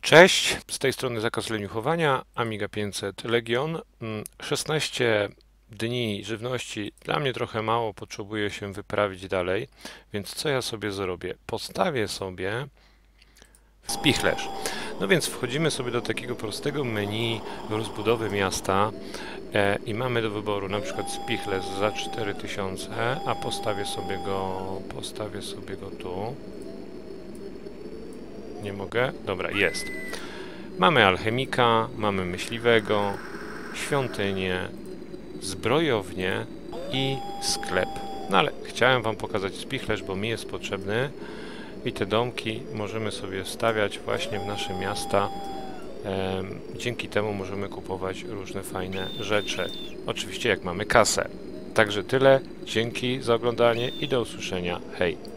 Cześć, z tej strony Zakaz Leniuchowania, Amiga 500 Legion. 16 dni żywności, dla mnie trochę mało, potrzebuję się wyprawić dalej, więc co ja sobie zrobię? Postawię sobie spichlerz. No więc wchodzimy sobie do takiego prostego menu rozbudowy miasta i mamy do wyboru na przykład spichlerz za 4000, a postawię sobie go tu. Nie mogę? Dobra, jest. Mamy alchemika, mamy myśliwego, świątynię, zbrojownię i sklep. No ale chciałem wam pokazać spichlerz, bo mi jest potrzebny i te domki możemy sobie stawiać właśnie w nasze miasta. Dzięki temu możemy kupować różne fajne rzeczy. Oczywiście jak mamy kasę. Także tyle. Dzięki za oglądanie i do usłyszenia. Hej!